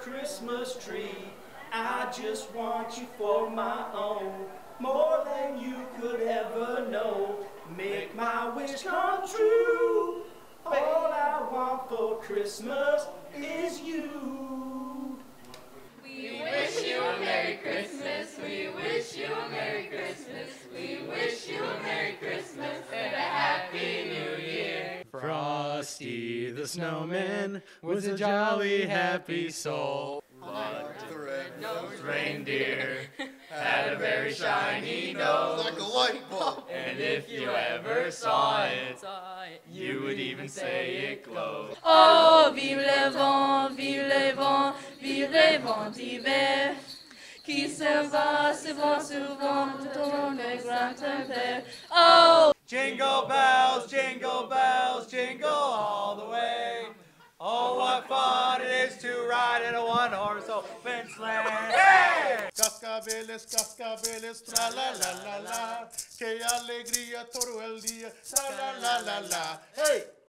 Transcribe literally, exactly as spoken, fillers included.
Christmas tree. I just want you for my own, more than you could ever know. Make my wish come true. All I want for Christmas is you. We wish you a Merry Christmas. We wish you a Merry Christmas. We wish you a Merry Christmas and a Happy New Year. Frosty the Snowman was a jolly happy soul. Like the red-nosed Reindeer had a very shiny nose. like a light bulb. And if you ever saw it, you would even say it glowed. Oh, vive le vent, vive le vent, vive le vent d'hiver, qui se va, se va souvent dans le grand hiver. Oh! Jingle bells, jingle bells, jingle all the way. Oh, what fun it is to ride in a one-horse open sleigh. Hey! Cascabeles, cascabeles, tra la la la la. Que alegría todo el día, tra la la la la. Hey!